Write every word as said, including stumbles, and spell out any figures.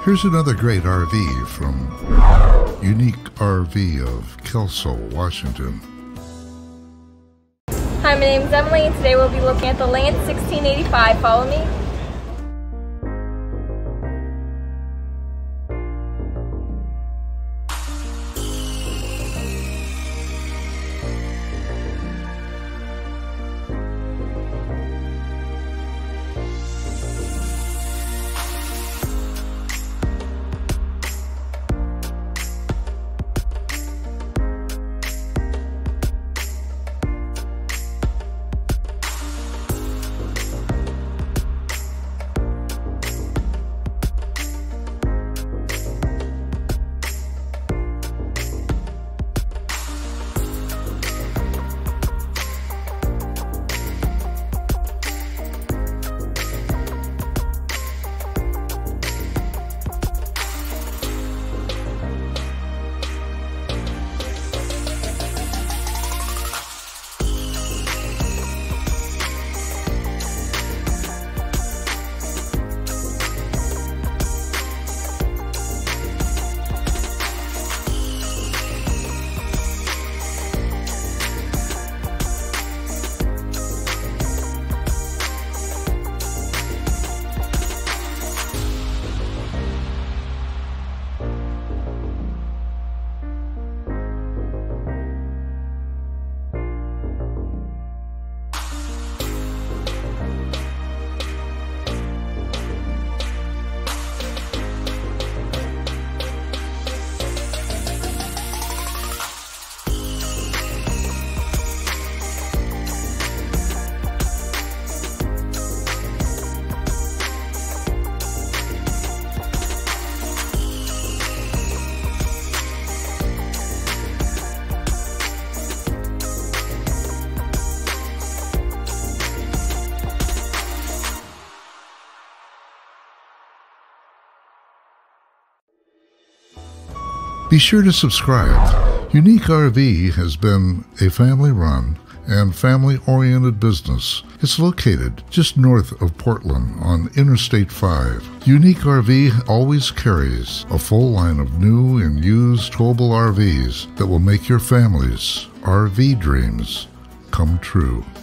Here's another great R V from Uneek R V of Kelso, Washington. Hi, my name is Emily, and today we'll be looking at the Lance sixteen eighty-five. Follow me. Be sure to subscribe. Uneek R V has been a family-run and family-oriented business. It's located just north of Portland on Interstate five. Uneek R V always carries a full line of new and used towable R Vs that will make your family's R V dreams come true.